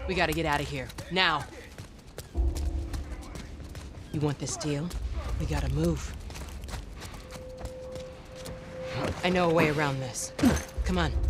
We gotta get out of here. Now. You want this deal? We gotta move. I know a way around this. Come on.